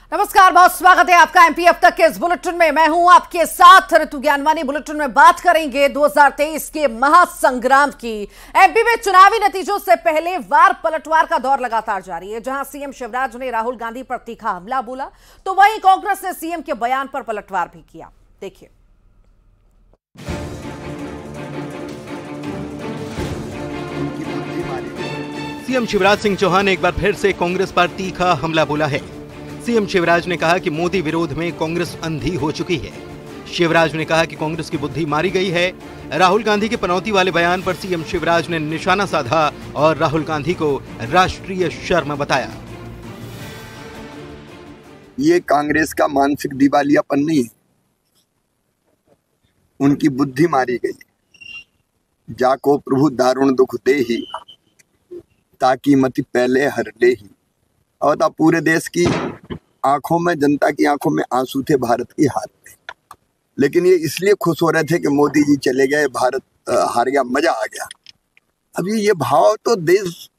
नमस्कार, बहुत स्वागत है आपका एमपी अब तक के इस बुलेटिन में। मैं हूं आपके साथ ऋतु ज्ञानवानी। बुलेटिन में बात करेंगे 2023 के महासंग्राम की। एमपी में चुनावी नतीजों से पहले वार पलटवार का दौर लगातार जारी है। जहां सीएम शिवराज ने राहुल गांधी पर तीखा हमला बोला, तो वहीं कांग्रेस ने सीएम के बयान पर पलटवार भी किया। देखिए। सीएम शिवराज सिंह चौहान ने एक बार फिर से कांग्रेस पर तीखा हमला बोला है। सीएम शिवराज ने कहा कि मोदी विरोध में कांग्रेस अंधी हो चुकी है। शिवराज ने कहा कि कांग्रेस की बुद्धि मारी गई है। राहुल गांधी के पनौती वाले बयान पर सीएम शिवराज ने निशाना साधा और राहुल गांधी को राष्ट्रीय शर्म बताया। ये कांग्रेस का मानसिक दिवालियापन नहीं है, उनकी बुद्धि मारी गई। जाको प्रभु दारुण दुख दे ही, ताकि मति पहले हर ले ही। और पूरे देश की आंखों में, जनता की आंखों में आंसू थे भारत की हार में। लेकिन ये इसलिए खुश हो रहे थे कि मोदी जी चले गए, भारत हार गया, मजा आ गया। अभी ये भाव तो देश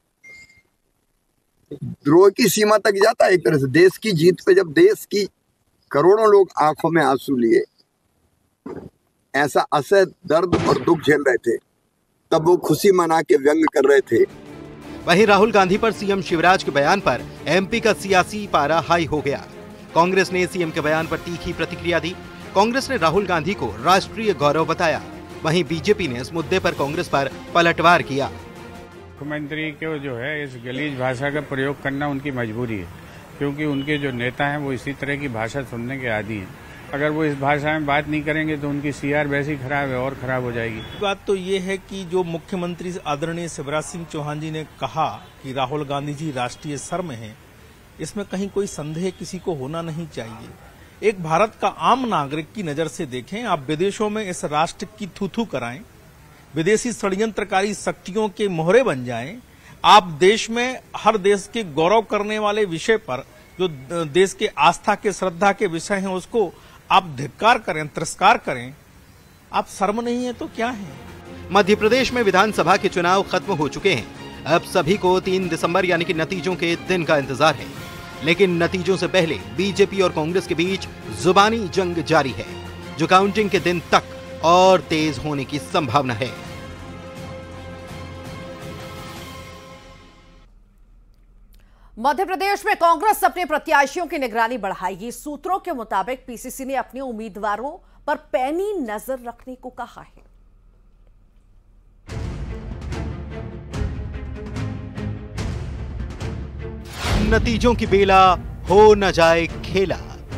द्रोह की सीमा तक जाता है। एक तरह से देश की जीत पे जब देश की करोड़ों लोग आंखों में आंसू लिए, ऐसा असह दर्द और दुख झेल रहे थे, तब वो खुशी मना के व्यंग कर रहे थे। वहीं राहुल गांधी पर सीएम शिवराज के बयान पर एमपी का सियासी पारा हाई हो गया। कांग्रेस ने सीएम के बयान पर तीखी प्रतिक्रिया दी। कांग्रेस ने राहुल गांधी को राष्ट्रीय गौरव बताया। वहीं बीजेपी ने इस मुद्दे पर कांग्रेस पर पलटवार किया। मुख्यमंत्री को जो है इस गलीज भाषा का प्रयोग करना उनकी मजबूरी है, क्योंकि उनके जो नेता हैं वो इसी तरह की भाषा सुनने के आदी हैं। अगर वो इस भाषा में बात नहीं करेंगे तो उनकी सीआर वैसी खराब है और खराब हो जाएगी। बात तो ये है कि जो मुख्यमंत्री आदरणीय शिवराज सिंह चौहान जी ने कहा कि राहुल गांधी जी राष्ट्रीय शर्म हैं, इसमें कहीं कोई संदेह किसी को होना नहीं चाहिए। एक भारत का आम नागरिक की नजर से देखें, आप विदेशों में इस राष्ट्र की थू-थू कराएं, विदेशी षड्यंत्रकारी शक्तियों के मोहरे बन जाएं, आप देश में हर देश के गौरव करने वाले विषय पर, जो देश के आस्था के, श्रद्धा के विषय हैं, उसको आप धिक्कार करें, तिरस्कार करें। आप शर्म नहीं है तो क्या है। मध्य प्रदेश में विधानसभा के चुनाव खत्म हो चुके हैं। अब सभी को 3 दिसंबर यानी कि नतीजों के दिन का इंतजार है। लेकिन नतीजों से पहले बीजेपी और कांग्रेस के बीच जुबानी जंग जारी है, जो काउंटिंग के दिन तक और तेज होने की संभावना है। मध्य प्रदेश में कांग्रेस अपने प्रत्याशियों की निगरानी बढ़ाएगी। सूत्रों के मुताबिक पीसीसी ने अपने उम्मीदवारों पर पैनी नजर रखने को कहा है। नतीजों की बेला हो न जाए खेला,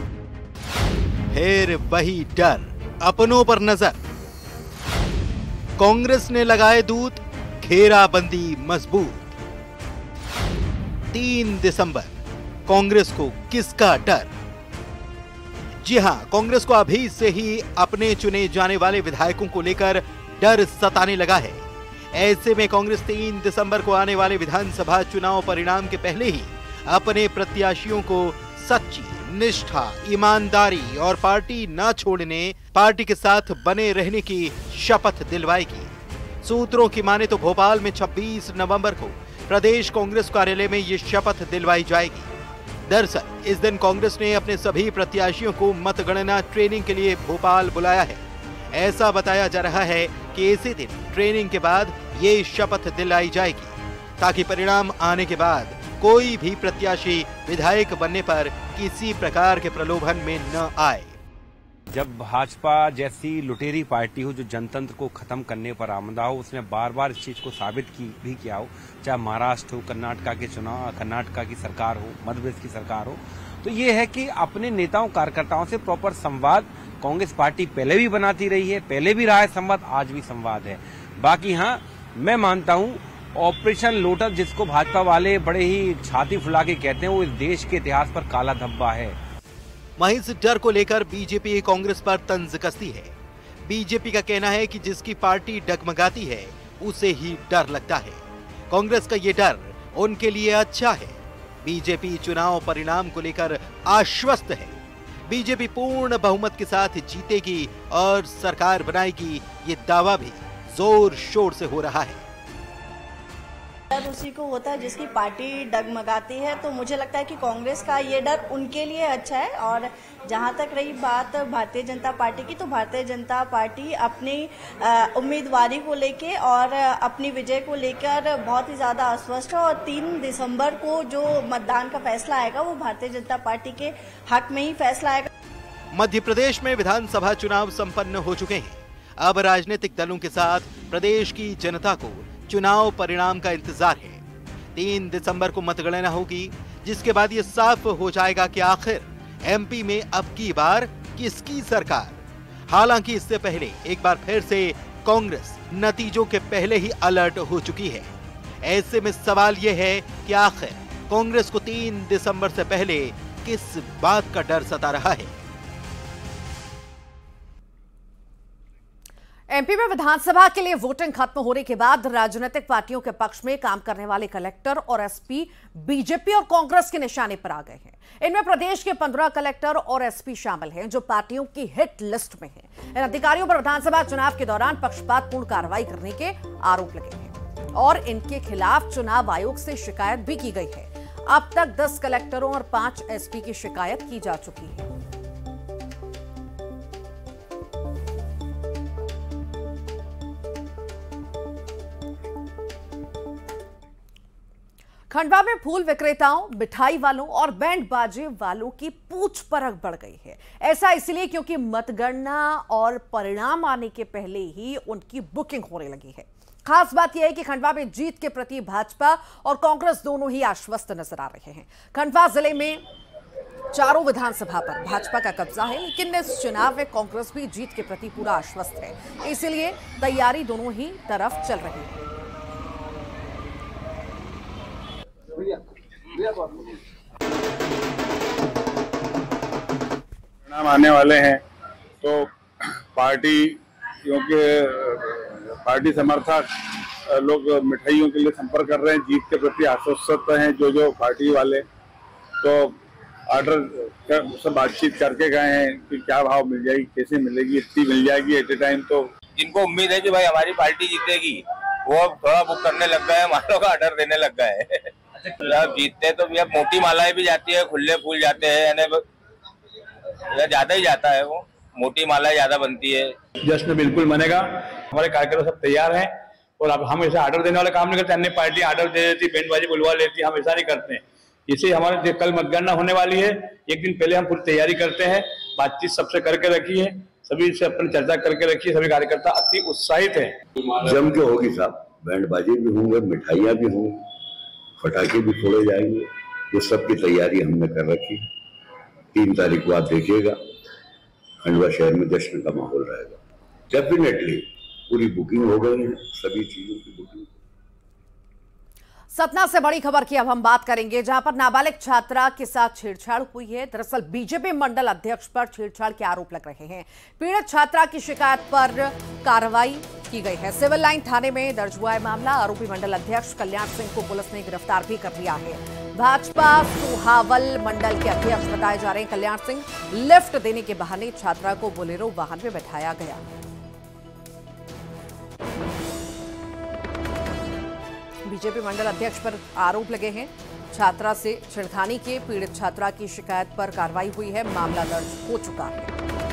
फिर वही डर, अपनों पर नजर। कांग्रेस ने लगाए दूत, घेराबंदी मजबूत। 3 दिसंबर, कांग्रेस को किसका डर? जी हां, कांग्रेस को अभी से ही अपने चुने जाने वाले विधायकों को लेकर डर सताने लगा है। ऐसे में कांग्रेस 3 दिसंबर को आने वाले विधानसभा चुनाव परिणाम के पहले ही अपने प्रत्याशियों को सच्ची निष्ठा, ईमानदारी और पार्टी न छोड़ने, पार्टी के साथ बने रहने की शपथ दिलवाएगी। सूत्रों की माने तो भोपाल में 26 नवंबर को प्रदेश कांग्रेस कार्यालय में ये शपथ दिलवाई जाएगी। दरअसल इस दिन कांग्रेस ने अपने सभी प्रत्याशियों को मतगणना ट्रेनिंग के लिए भोपाल बुलाया है। ऐसा बताया जा रहा है कि इसी दिन ट्रेनिंग के बाद ये शपथ दिलाई जाएगी, ताकि परिणाम आने के बाद कोई भी प्रत्याशी विधायक बनने पर किसी प्रकार के प्रलोभन में न आए। जब भाजपा जैसी लुटेरी पार्टी हो जो जनतंत्र को खत्म करने पर आमदा हो, उसने बार बार इस चीज को साबित भी किया हो, चाहे महाराष्ट्र हो, कर्नाटका के चुनाव, कर्नाटका की सरकार हो, मध्य प्रदेश की सरकार हो, तो ये है कि अपने नेताओं कार्यकर्ताओं से प्रॉपर संवाद कांग्रेस पार्टी पहले भी बनाती रही है, पहले भी रहा है संवाद, आज भी संवाद है। बाकी हाँ, मैं मानता हूँ ऑपरेशन लोटस, जिसको भाजपा वाले बड़े ही छाती फुला के कहते हैं, वो इस देश के इतिहास पर काला धब्बा है। वहीं इस डर को लेकर बीजेपी कांग्रेस पर तंज कसती है। बीजेपी का कहना है कि जिसकी पार्टी डगमगाती है उसे ही डर लगता है। कांग्रेस का ये डर उनके लिए अच्छा है। बीजेपी चुनाव परिणाम को लेकर आश्वस्त है। बीजेपी पूर्ण बहुमत के साथ जीतेगी और सरकार बनाएगी, ये दावा भी जोर शोर से हो रहा है। डर उसी को होता है जिसकी पार्टी डगमगाती है, तो मुझे लगता है कि कांग्रेस का ये डर उनके लिए अच्छा है। और जहां तक रही बात भारतीय जनता पार्टी की, तो भारतीय जनता पार्टी अपनी उम्मीदवारी को लेके और अपनी विजय को लेकर बहुत ही ज्यादा अस्वस्थ है। और 3 दिसंबर को जो मतदान का फैसला आएगा वो भारतीय जनता पार्टी के हक में ही फैसला आएगा। मध्य प्रदेश में विधानसभा चुनाव संपन्न हो चुके हैं। अब राजनीतिक दलों के साथ प्रदेश की जनता को चुनाव परिणाम का इंतजार है। 3 दिसंबर को मतगणना होगी, जिसके बाद ये साफ हो जाएगा कि आखिर एमपी में अब की बार किसकी सरकार। हालांकि इससे पहले एक बार फिर से कांग्रेस नतीजों के पहले ही अलर्ट हो चुकी है। ऐसे में सवाल ये है कि आखिर कांग्रेस को 3 दिसंबर से पहले किस बात का डर सता रहा है। एमपी में विधानसभा के लिए वोटिंग खत्म होने के बाद राजनीतिक पार्टियों के पक्ष में काम करने वाले कलेक्टर और एसपी बीजेपी और कांग्रेस के निशाने पर आ गए हैं। इनमें प्रदेश के 15 कलेक्टर और एसपी शामिल हैं, जो पार्टियों की हिट लिस्ट में हैं। इन अधिकारियों पर विधानसभा चुनाव के दौरान पक्षपातपूर्ण कार्रवाई करने के आरोप लगे हैं और इनके खिलाफ चुनाव आयोग से शिकायत भी की गई है। अब तक 10 कलेक्टरों और 5 एसपी की शिकायत की जा चुकी है। खंडवा में फूल विक्रेताओं, मिठाई वालों और बैंड बाजे वालों की पूछ परख बढ़ गई है। ऐसा इसलिए क्योंकि मतगणना और परिणाम आने के पहले ही उनकी बुकिंग होने लगी है। खास बात यह है कि खंडवा में जीत के प्रति भाजपा और कांग्रेस दोनों ही आश्वस्त नजर आ रहे हैं। खंडवा जिले में चारों विधानसभा पर भाजपा का कब्जा है, लेकिन इस चुनाव में कांग्रेस भी जीत के प्रति पूरा आश्वस्त है। इसलिए तैयारी दोनों ही तरफ चल रही है। परिणाम आने वाले हैं तो पार्टी, क्योंकि पार्टी समर्थक लोग मिठाइयों के लिए संपर्क कर रहे हैं, जीत के प्रति आश्वस्त हैं जो पार्टी वाले। तो ऑर्डर से बातचीत करके गए हैं कि क्या भाव मिल जाएगी, कैसे मिलेगी, इतनी मिल जाएगी एट ए टाइम। तो जिनको उम्मीद है कि भाई हमारी पार्टी जीतेगी वो थोड़ा बुक करने लग गए, मालों का ऑर्डर देने लग गए। जब जीतते तो भैया मोटी मालाएं भी जाती है, खुले फूल जाते हैं, यानी ज्यादा ही जाता है, वो मोटी मालाएं ज्यादा बनती है। जश्न बिल्कुल मनेगा, हमारे कार्यकर्ता सब तैयार हैं और अब हम ऐसा ऑर्डर देने वाले काम नहीं करते। अन्य पार्टी ऑर्डर दे देती, बैंडबाजी बुलवा लेती, हम ऐसा नहीं करते। इसे हमारे कल मतगणना होने वाली है, एक दिन पहले हम पूरी तैयारी करते हैं, बातचीत सबसे करके रखी है, सभी से अपनी चर्चा करके रखी है। सभी कार्यकर्ता अति उत्साहित है। जम के होगी साहब, बैंडबाजी भी होंगे, मिठाइयाँ भी होंगी, पटाखे भी फोड़े जाएंगे। ये सब की तैयारी हमने कर रखी। 3 तारीख को आप देखिएगा खंडवा शहर में जश्न का माहौल रहेगा। डेफिनेटली पूरी बुकिंग हो गई है, सभी चीजों की बुकिंग। सतना से बड़ी खबर की अब हम बात करेंगे, जहां पर नाबालिग छात्रा के साथ छेड़छाड़ हुई है। दरअसल बीजेपी मंडल अध्यक्ष पर छेड़छाड़ के आरोप लग रहे हैं। पीड़ित छात्रा की शिकायत पर कार्रवाई की गई है। सिविल लाइन थाने में दर्ज हुआ है मामला। आरोपी मंडल अध्यक्ष कल्याण सिंह को पुलिस ने गिरफ्तार भी कर लिया है। भाजपा सुहावल मंडल के अध्यक्ष बताए जा रहे हैं कल्याण सिंह। लिफ्ट देने के बहाने छात्रा को बोलेरो वाहन में बैठाया गया। बीजेपी मंडल अध्यक्ष पर आरोप लगे हैं छात्रा से छेड़खानी के। पीड़ित छात्रा की शिकायत पर कार्रवाई हुई है, मामला दर्ज हो चुका है।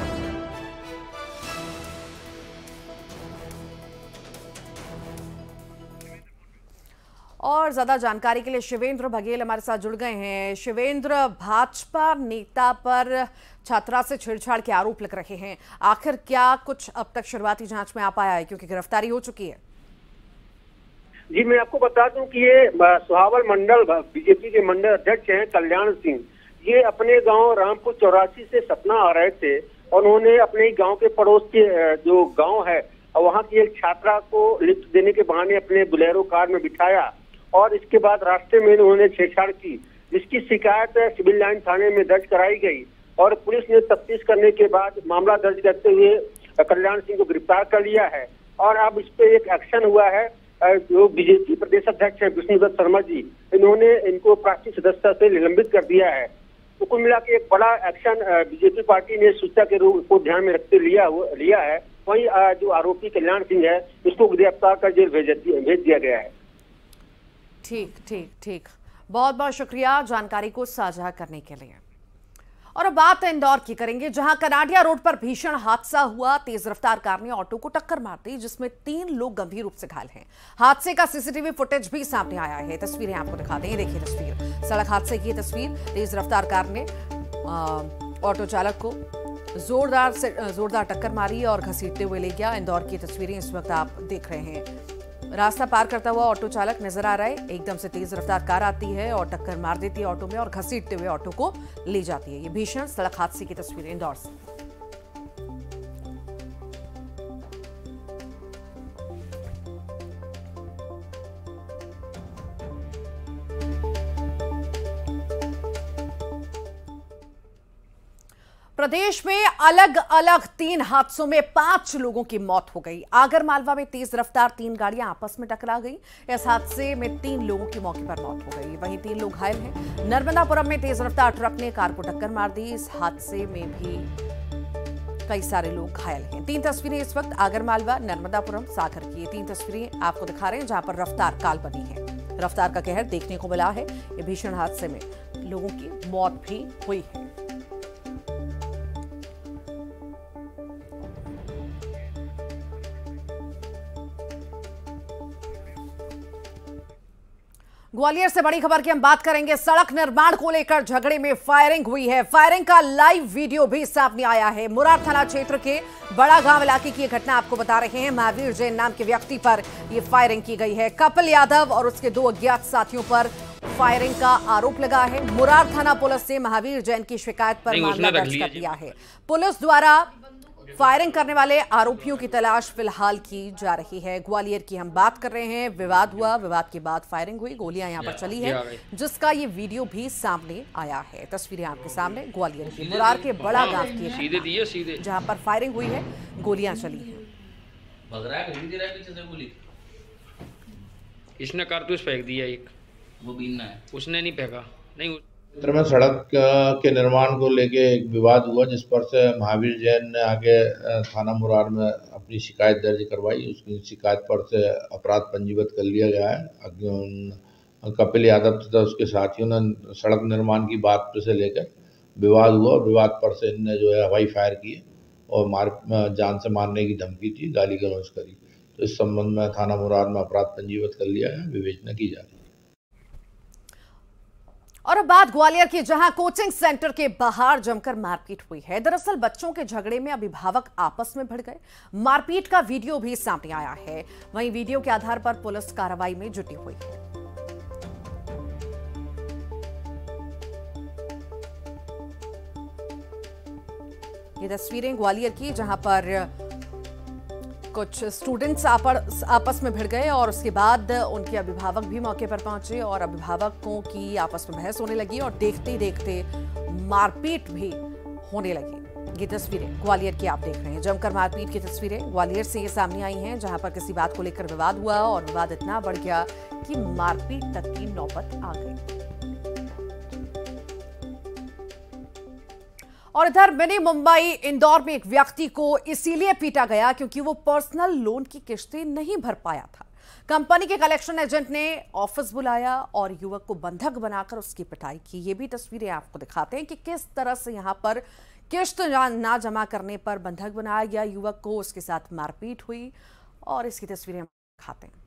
और ज्यादा जानकारी के लिए शिवेंद्र बघेल हमारे साथ जुड़ गए हैं। शिवेंद्र, भाजपा नेता पर छात्रा से छेड़छाड़ के आरोप लग रहे हैं, आखिर क्या कुछ अब तक शुरुआती जांच में आ पाया है, क्योंकि गिरफ्तारी हो चुकी है? जी, मैं आपको बता दूं कि ये सुहावल मंडल बीजेपी के मंडल अध्यक्ष हैं कल्याण सिंह। ये अपने गांव रामपुर 84 से सतना आ रहे थे और उन्होंने अपने गांव के पड़ोस के जो गांव है वहां की एक छात्रा को लिफ्ट देने के बहाने अपने बोलेरो कार में बिठाया और इसके बाद रास्ते में उन्होंने छेड़छाड़ की, जिसकी शिकायत सिविल लाइन थाने में दर्ज कराई गई और पुलिस ने तफ्तीश करने के बाद मामला दर्ज करते हुए कल्याण सिंह को गिरफ्तार कर लिया है। और अब इस पे एक एक्शन हुआ है। जो बीजेपी प्रदेश अध्यक्ष है विष्णुदत्त शर्मा जी, इन्होंने इनको प्राथमिक सदस्यता से निलंबित कर दिया है। तो कुल मिला के एक बड़ा एक्शन बीजेपी पार्टी ने सूचना के रूप को ध्यान में रखते लिया है। वहीं जो आरोपी कल्याण सिंह है, इसको गिरफ्तार कर जेल भेज दिया गया है। ठीक ठीक ठीक, बहुत बहुत शुक्रिया जानकारी को साझा करने के लिए। और अब बात इंदौर की करेंगे, जहां कनाडिया रोड पर भीषण हादसा हुआ। तेज रफ्तार कार ने ऑटो को टक्कर मार दी, जिसमें 3 लोग गंभीर रूप से घायल हैं। हादसे का सीसीटीवी फुटेज भी सामने आया है, तस्वीरें आपको दिखाते हैं। देखिए तस्वीर, सड़क हादसे की तस्वीर। तेज रफ्तार कार ने ऑटो चालक को जोरदार टक्कर मारी और घसीटते हुए ले गया। इंदौर की तस्वीरें इस वक्त आप देख रहे हैं। रास्ता पार करता हुआ ऑटो चालक नजर आ रहा है। एकदम से तेज रफ्तार कार आती है और टक्कर मार देती है ऑटो में और घसीटते हुए ऑटो को ले जाती है। ये भीषण सड़क हादसे की तस्वीरें इंदौर से। प्रदेश में अलग अलग 3 हादसों में 5 लोगों की मौत हो गई। आगर मालवा में तेज रफ्तार 3 गाड़ियां आपस में टकरा गई। इस हादसे में 3 लोगों की मौके पर मौत हो गई, वहीं 3 लोग घायल हैं। नर्मदापुरम में तेज रफ्तार ट्रक ने कार को टक्कर मार दी। इस हादसे में भी कई सारे लोग घायल हैं। 3 तस्वीरें इस वक्त आगर मालवा, नर्मदापुरम, सागर की। 3 तस्वीरें आपको दिखा रहे हैं जहां पर रफ्तार काल बनी है। रफ्तार का कहर देखने को मिला है। ये भीषण हादसे में लोगों की मौत भी हुई है। ग्वालियर से बड़ी खबर की हम बात करेंगे। सड़क निर्माण को लेकर झगड़े में फायरिंग हुई है। फायरिंग का लाइव वीडियो भी सामने आया है। मुरार थाना क्षेत्र के बड़ा गांव इलाके की घटना आपको बता रहे हैं। महावीर जैन नाम के व्यक्ति पर यह फायरिंग की गई है। कपिल यादव और उसके 2 अज्ञात साथियों पर फायरिंग का आरोप लगा है। मुरार थाना पुलिस ने महावीर जैन की शिकायत पर मामला दर्ज कर दिया है। पुलिस द्वारा फायरिंग करने वाले आरोपियों की तलाश फिलहाल की जा रही है। ग्वालियर की हम बात कर रहे हैं। विवाद हुआ, विवाद के बाद फायरिंग हुई, गोलियां यहां पर चली है, जिसका ये वीडियो भी सामने आया है। तस्वीरें आपके सामने ग्वालियर की मुरार के बड़ा गांव की, जहां पर फायरिंग हुई है, गोलियां चली है। इसने कारतूस फेंक दिया, एक वो बीना है, उसने नहीं फेंका। नहीं, क्षेत्र में सड़क के निर्माण को लेके एक विवाद हुआ, जिस पर से महावीर जैन ने आगे थाना मुरार में अपनी शिकायत दर्ज करवाई। उसकी शिकायत पर से अपराध पंजीबद्ध कर लिया गया है। कपिल यादव तथा उसके साथियों ने सड़क निर्माण की बात से लेकर विवाद हुआ और विवाद पर से इनने जो है हवाई फायर किए और जान से मारने की धमकी थी, गाली गलौज करी। तो इस संबंध में थाना मुरार में अपराध पंजीबद्ध कर लिया है, विवेचना की जा रही है। और अब बात ग्वालियर की, जहां कोचिंग सेंटर के बाहर जमकर मारपीट हुई है। दरअसल बच्चों के झगड़े में अभिभावक आपस में भिड़ गए। मारपीट का वीडियो भी सामने आया है। वहीं वीडियो के आधार पर पुलिस कार्रवाई में जुटी हुई है। ये तस्वीरें ग्वालियर की, जहां पर कुछ स्टूडेंट्स आपस में भिड़ गए और उसके बाद उनके अभिभावक भी मौके पर पहुंचे और अभिभावकों की आपस में बहस होने लगी और देखते देखते मारपीट भी होने लगी। ये तस्वीरें ग्वालियर की आप देख रहे हैं। जमकर मारपीट की तस्वीरें ग्वालियर से ये सामने आई हैं, जहां पर किसी बात को लेकर विवाद हुआ और विवाद इतना बढ़ गया कि मारपीट तक की नौबत आ गई। और इधर मिनी मुंबई इंदौर में एक व्यक्ति को इसीलिए पीटा गया क्योंकि वो पर्सनल लोन की किश्तें नहीं भर पाया था। कंपनी के कलेक्शन एजेंट ने ऑफिस बुलाया और युवक को बंधक बनाकर उसकी पिटाई की। ये भी तस्वीरें आपको दिखाते हैं कि किस तरह से यहां पर किश्त ना जमा करने पर बंधक बनाया गया युवक को, उसके साथ मारपीट हुई और इसकी तस्वीरें दिखाते हैं।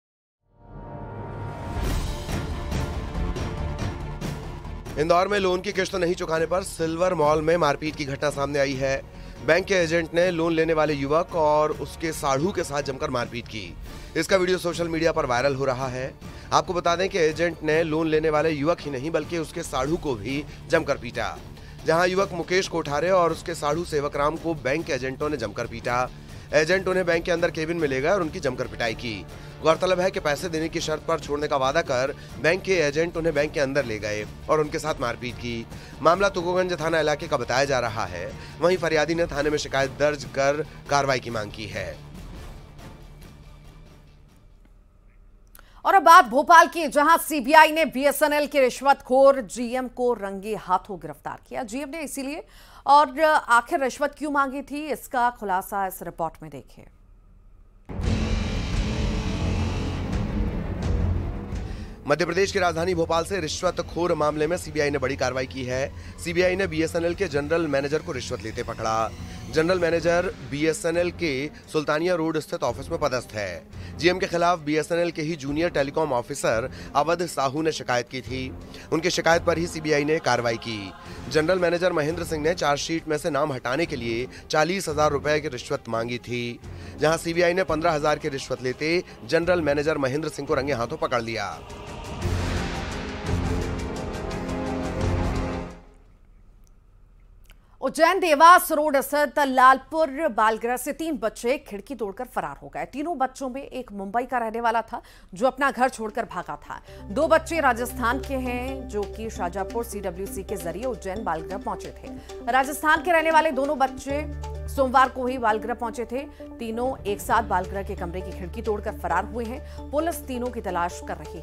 इंदौर में लोन की किश्त नहीं चुकाने पर सिल्वर मॉल में मारपीट की घटना सामने आई है। बैंक के एजेंट ने लोन लेने वाले युवक और उसके साढ़ू के साथ जमकर मारपीट की। इसका वीडियो सोशल मीडिया पर वायरल हो रहा है। आपको बता दें कि एजेंट ने लोन लेने वाले युवक ही नहीं बल्कि उसके साढ़ू को भी जमकर पीटा। जहां युवक मुकेश कोठारे और उसके साढ़ू सेवकराम को बैंक के एजेंटों ने जमकर पीटा। एजेंट उन्हें बैंक के अंदर केबिन में ले गए और उनकी जमकर पिटाई की। गौरतलब है कि पैसे देने की शर्त पर छोड़ने का वादा कर बैंक के एजेंट उन्हें बैंक के अंदर ले गए और उनके साथ मारपीट की। मामला तुकोगंज थाना इलाके का बताया जा रहा है। वहीं फरियादी ने थाने में शिकायत दर्ज कर कार्रवाई की मांग की है। और अब बात भोपाल की, जहां सीबीआई ने बीएसएनएल के रिश्वतखोर जीएम को रंगे हाथों गिरफ्तार किया। जीएम ने इसीलिए और आखिर रिश्वत क्यों मांगी थी, इसका खुलासा इस रिपोर्ट में देखिए। मध्य प्रदेश की राजधानी भोपाल से रिश्वतखोर मामले में सीबीआई ने बड़ी कार्रवाई की है। सीबीआई ने बीएसएनएल के जनरल मैनेजर को रिश्वत लेते पकड़ा। जनरल मैनेजर बीएसएनएल के सुल्तानिया रोड स्थित ऑफिस में पदस्थ है। जीएम के खिलाफ बीएसएनएल के ही junior telecom officer Awadh Sahu ने शिकायत की थी। उनकी शिकायत पर ही सीबीआई ने कार्रवाई की। जनरल मैनेजर महेंद्र सिंह ने चार्जशीट में से नाम हटाने के लिए 40,000 रुपए की रिश्वत मांगी थी, जहां सीबीआई ने 15,000 की रिश्वत लेते जनरल मैनेजर महेंद्र सिंह को रंगे हाथों पकड़ लिया। उज्जैन देवास रोड स्थित लालपुर बालगृह से 3 बच्चे खिड़की तोड़कर फरार हो गए। तीनों बच्चों में एक मुंबई का रहने वाला था जो अपना घर छोड़कर भागा था। 2 बच्चे राजस्थान के हैं जो कि शाहजहांपुर सीडब्ल्यूसी के जरिए उज्जैन बालगृह पहुंचे थे। राजस्थान के रहने वाले दोनों बच्चे सोमवार को ही बालगृह पहुंचे थे। तीनों एक साथ बालगृह के कमरे की खिड़की तोड़कर फरार हुए हैं। पुलिस तीनों की तलाश कर रही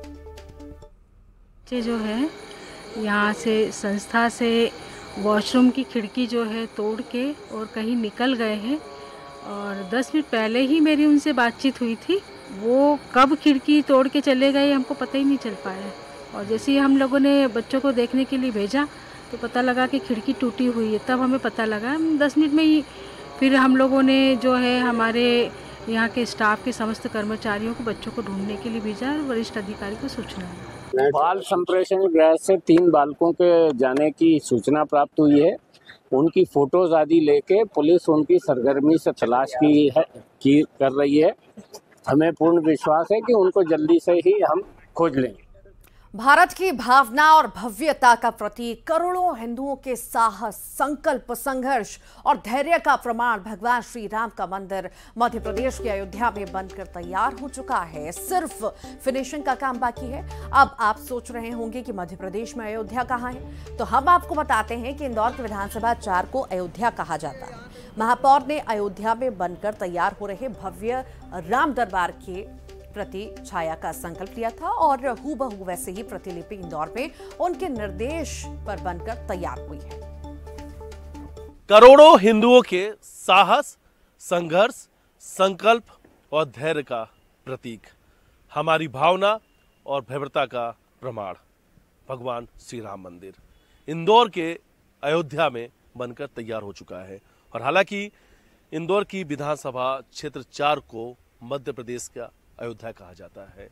है। जो है यहाँ से संस्था से वॉशरूम की खिड़की जो है तोड़ के और कहीं निकल गए हैं और 10 मिनट पहले ही मेरी उनसे बातचीत हुई थी। वो कब खिड़की तोड़ के चले गए हमको पता ही नहीं चल पाया और जैसे ही हम लोगों ने बच्चों को देखने के लिए भेजा तो पता लगा कि खिड़की टूटी हुई है। तब हमें पता लगा 10 मिनट में ही फिर हम लोगों ने जो है हमारे यहाँ के स्टाफ के समस्त कर्मचारियों को बच्चों को ढूंढने के लिए भेजा और वरिष्ठ अधिकारी को सूचना दी। बाल संप्रेषण गृह से 3 बालकों के जाने की सूचना प्राप्त हुई है। उनकी फोटोज आदि लेके पुलिस उनकी सरगर्मी से तलाश कर रही है। हमें पूर्ण विश्वास है कि उनको जल्दी से ही हम खोज लेंगे। भारत की भावना और भव्यता का प्रतीक, करोड़ों हिंदुओं के साहस, संकल्प, संघर्ष और धैर्य का प्रमाण भगवान श्री राम का मंदिर मध्य प्रदेश की अयोध्या में बनकर तैयार हो चुका है। सिर्फ फिनिशिंग का काम बाकी है। अब आप सोच रहे होंगे कि मध्य प्रदेश में अयोध्या कहाँ है, तो हम आपको बताते हैं कि इंदौर के विधानसभा 4 को अयोध्या कहा जाता है। महापौर ने अयोध्या में बनकर तैयार हो रहे भव्य राम दरबार के प्रति छाया का संकल्प लिया था और हूबहू वैसे ही प्रतिलिपि इंदौर में उनके निर्देश पर बनकर तैयार हुई है। करोड़ों हिंदुओं के साहस, संघर्ष, संकल्प और धैर्य का प्रतीक, हमारी भावना और भव्यता का प्रमाण भगवान श्री राम मंदिर इंदौर के अयोध्या में बनकर तैयार हो चुका है। और हालांकि इंदौर की विधानसभा क्षेत्र 4 को मध्य प्रदेश का अयोध्या कहा जाता है।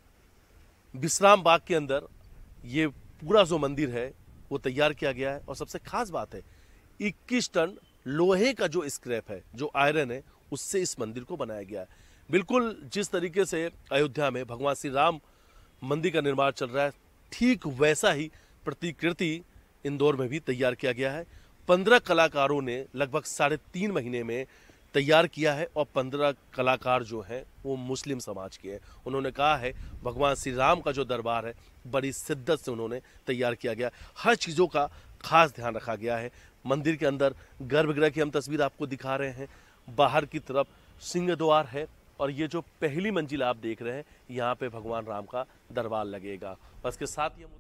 विश्राम बाग के अंदर ये पूरा जो मंदिर है वो तैयार किया गया है और सबसे खास बात है 21 टन लोहे का जो स्क्रैप है, जो आयरन है, उससे इस मंदिर को बनाया गया है। बिल्कुल जिस तरीके से अयोध्या में भगवान श्री राम मंदिर का निर्माण चल रहा है, ठीक वैसा ही प्रतिकृति इंदौर में भी तैयार किया गया है। 15 कलाकारों ने लगभग 3.5 महीने में तैयार किया है और 15 कलाकार जो हैं वो मुस्लिम समाज के हैं। उन्होंने कहा है भगवान श्री राम का जो दरबार है बड़ी शिद्दत से उन्होंने तैयार किया गया। हर चीज़ों का खास ध्यान रखा गया है। मंदिर के अंदर गर्भगृह की हम तस्वीर आपको दिखा रहे हैं। बाहर की तरफ सिंह द्वार है और ये जो पहली मंजिल आप देख रहे हैं यहाँ पे भगवान राम का दरबार लगेगा। बस के साथ ही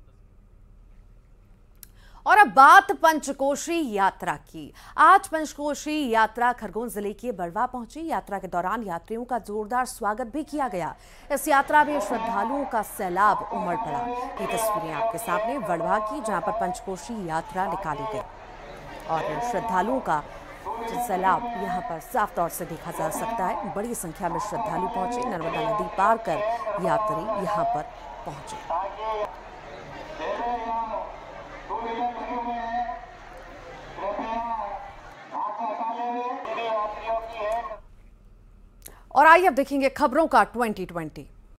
और अब बात पंचकोशी यात्रा की। आज पंचकोशी यात्रा खरगोन जिले के बड़वा पहुंची। यात्रा के दौरान यात्रियों का जोरदार स्वागत भी किया गया। इस यात्रा में श्रद्धालुओं का सैलाब उमड़ पड़ा। ये तस्वीरें आपके सामने बड़वा की, जहां पर पंचकोशी यात्रा निकाली गई और श्रद्धालुओं का सैलाब यहां पर साफ तौर से देखा जा सकता है। बड़ी संख्या में श्रद्धालु पहुंचे। नर्मदा नदी पार कर यात्री यहां पर पहुंचे। और आइए अब देखेंगे खबरों का 2020।